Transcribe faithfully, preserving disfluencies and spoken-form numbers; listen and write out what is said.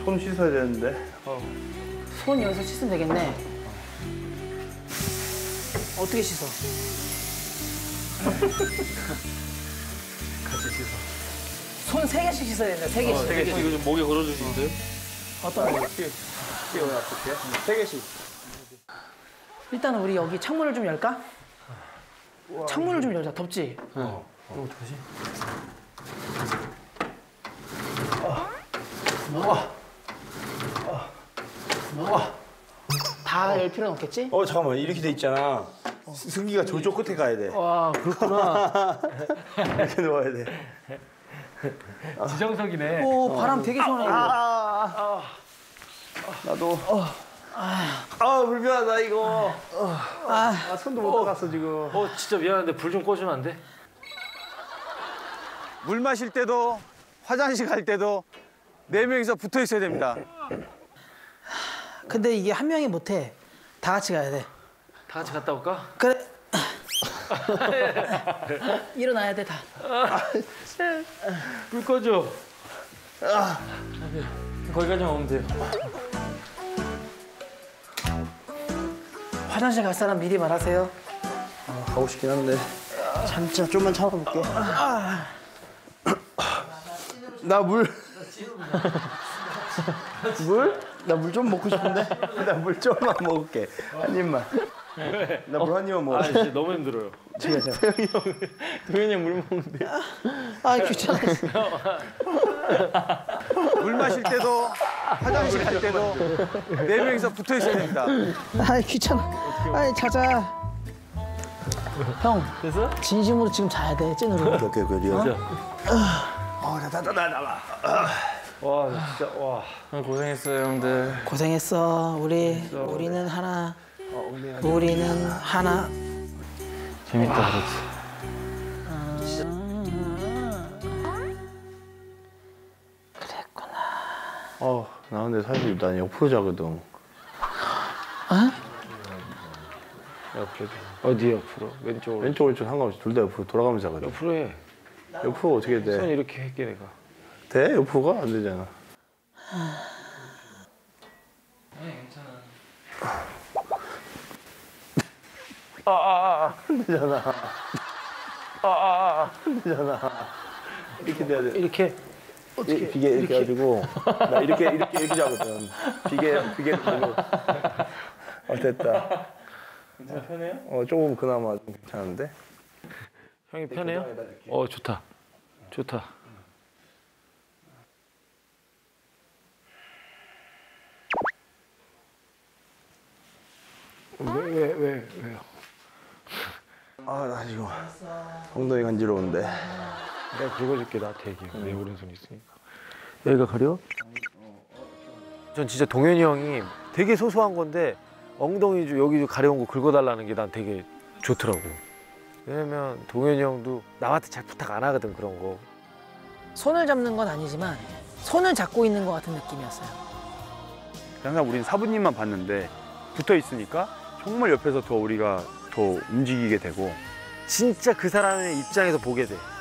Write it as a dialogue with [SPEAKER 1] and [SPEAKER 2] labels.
[SPEAKER 1] 손 씻어야 되는데. 어.
[SPEAKER 2] 손 여기서 씻으면 되겠네. 어떻게 씻어?
[SPEAKER 1] 같이 씻어.
[SPEAKER 2] 손 세 개씩 씻어야 된다. 세 개씩.
[SPEAKER 1] 어, 세 개씩.
[SPEAKER 3] 이거 좀 목에 걸어주시는데요?
[SPEAKER 2] 어떤?
[SPEAKER 1] 이렇게 왜 어떻게? 세 개씩.
[SPEAKER 2] 일단은 우리 여기 창문을 좀 열까? 우와, 창문을 좀 열자. 덥지?
[SPEAKER 1] 어. 어, 어떡하지?
[SPEAKER 2] 우와. 우와. 다 열 필요는 없겠지?
[SPEAKER 1] 어 잠깐만 이렇게 돼 있잖아. 어. 승기가 저쪽 끝에 가야 돼.
[SPEAKER 3] 와, 그렇구나.
[SPEAKER 1] 이렇게 놓아야 돼.
[SPEAKER 3] 지정석이네.
[SPEAKER 2] 오, 바람 되게 시원하게 불어.
[SPEAKER 1] 아, 아, 나도. 어. 아, 아, 불편하다 이거. 어. 아, 아, 손도 못 닦았어 지금.
[SPEAKER 3] 어, 진짜 미안한데 불 좀 꺼주면 안 돼?
[SPEAKER 4] 물 마실 때도 화장실 갈 때도 네 명이서 붙어 있어야 됩니다.
[SPEAKER 2] 근데 이게 한 명이 못해. 다 같이 가야 돼.
[SPEAKER 3] 다 같이 갔다 올까?
[SPEAKER 2] 그래. 일어나야 돼 다.
[SPEAKER 3] 불 꺼줘. 아. 거기까지만 오면 돼요.
[SPEAKER 2] 화장실 갈 사람 미리 말하세요.
[SPEAKER 1] 아, 가고 싶긴 한데. 참자, 좀만 참아볼게. 나 물. 물? 나 물 좀 먹고 싶은데? 나 물 좀만 먹을게. 한 입만. 나 물 한 입만
[SPEAKER 3] 아,
[SPEAKER 1] 먹을게.
[SPEAKER 3] 진짜 너무 힘들어요.
[SPEAKER 1] 도현이 형, 도현이 형 물 먹는데.
[SPEAKER 2] 아, 귀찮아.
[SPEAKER 4] 물 마실 때도 화장실 갈 때도 네 명이서 붙어 있어야 됩니다.
[SPEAKER 2] 아, 귀찮아. 아이, 자자. 형,
[SPEAKER 3] 됐어?
[SPEAKER 2] 진심으로 지금 자야 돼, 찐으로.
[SPEAKER 1] 오케이, 오케이, 리얼.
[SPEAKER 4] 어, 나, 나, 나, 나, 나와.
[SPEAKER 3] 와, 진짜, 와. 고생했어요, 형들.
[SPEAKER 2] 고생했어. 우리, 우리는 하나. 우리는 하나.
[SPEAKER 3] 재밌다, 그렇지.
[SPEAKER 2] 그랬구나.
[SPEAKER 1] 어, 나 근데 사실 난 옆으로 자거든.
[SPEAKER 2] 어?
[SPEAKER 3] 옆으로. 어디 옆으로? 왼쪽.
[SPEAKER 1] 왼쪽, 오른쪽 상관없이 둘 다 옆으로 돌아가면서 자거든.
[SPEAKER 3] 옆으로 해.
[SPEAKER 1] 옆으로 어떻게 돼?
[SPEAKER 3] 손 이렇게 할게, 내가.
[SPEAKER 1] 돼? 옆으로가? 안 되잖아.
[SPEAKER 3] 네, 괜찮아.
[SPEAKER 1] 아, 아, 아. 안 되잖아. 아, 아, 아. 안 되잖아. 이렇게 돼야 돼.
[SPEAKER 3] 이렇게?
[SPEAKER 1] 어떻게? 비계 이렇게, 이렇게 해가지고. 나 이렇게, 이렇게, 이렇게 자거든. 비계, 비계를 들고. 어, 됐다.
[SPEAKER 3] 괜찮아, 편해요?
[SPEAKER 1] 어, 조금 그나마 좀 괜찮은데?
[SPEAKER 3] 형이 편해요? 어, 좋다. 좋다. 왜, 왜, 왜, 왜요?
[SPEAKER 1] 아, 나 지금 엉덩이 간지러운데.
[SPEAKER 3] 내가 긁어줄게, 나한테 얘기해. 내 오른손 있으니까. 여기가 가려? 전 진짜 동현이 형이 되게 소소한 건데 엉덩이 좀 여기 좀 가려운 거 긁어달라는 게 난 되게 좋더라고. 왜냐면 동현이 형도 남한테 잘 부탁 안 하거든, 그런 거.
[SPEAKER 2] 손을 잡는 건 아니지만 손을 잡고 있는 것 같은 느낌이었어요.
[SPEAKER 4] 항상 우리는 사부님만 봤는데 붙어 있으니까 정말 옆에서 더 우리가 더 움직이게 되고
[SPEAKER 3] 진짜 그 사람의 입장에서 보게 돼.